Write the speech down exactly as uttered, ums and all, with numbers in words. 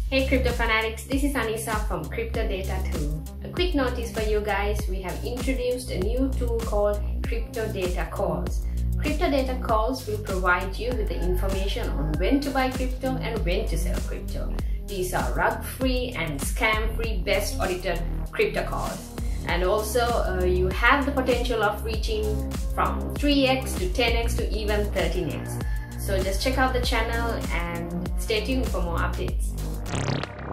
Hey crypto fanatics, this is Anissa from Crypto Data two. A quick notice for you guys, we have introduced a new tool called Crypto Data Calls. Crypto Data Calls will provide you with the information on when to buy crypto and when to sell crypto. These are rug-free and scam-free best audited crypto calls. And also uh, you have the potential of reaching from three X to ten X to even thirteen X. So just check out the channel and stay tuned for more updates.